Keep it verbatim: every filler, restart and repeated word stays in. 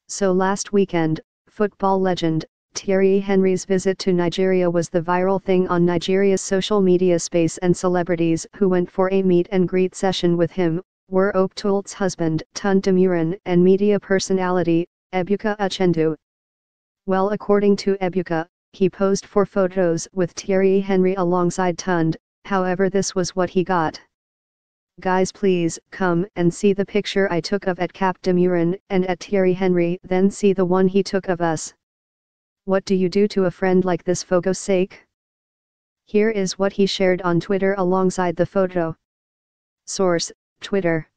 So last weekend, football legend, Thierry Henry's visit to Nigeria was the viral thing on Nigeria's social media space, and celebrities who went for a meet and greet session with him were Optolt's husband, Tunde Demuren, and media personality, Ebuka Uchendu. Well, according to Ebuka, he posed for photos with Thierry Henry alongside Tunde. However, this was what he got. "Guys, please come and see the picture I took of at Cap Demuren and at Thierry Henry, then see the one he took of us. What do you do to a friend like this for God's sake?" Here is what he shared on Twitter alongside the photo. Source: Twitter.